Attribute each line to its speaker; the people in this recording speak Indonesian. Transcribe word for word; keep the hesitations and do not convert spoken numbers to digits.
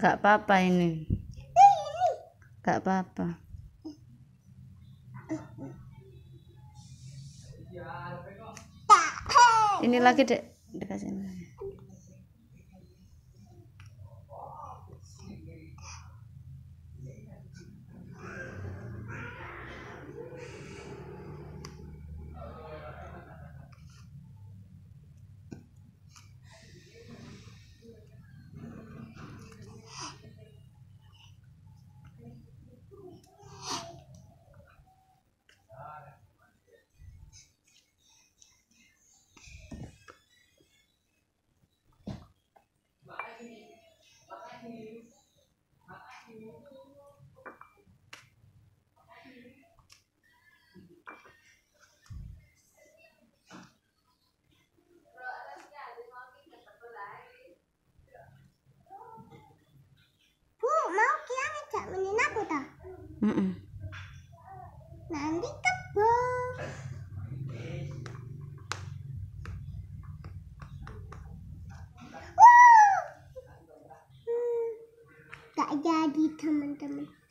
Speaker 1: Gak apa-apa ini. Gak apa-apa. Ini lagi dek, dikasih ini.
Speaker 2: Bu, mau kia ngejak menin aku tak?
Speaker 1: Mm -mm.
Speaker 2: Nanti kebong. Gak jadi teman-teman.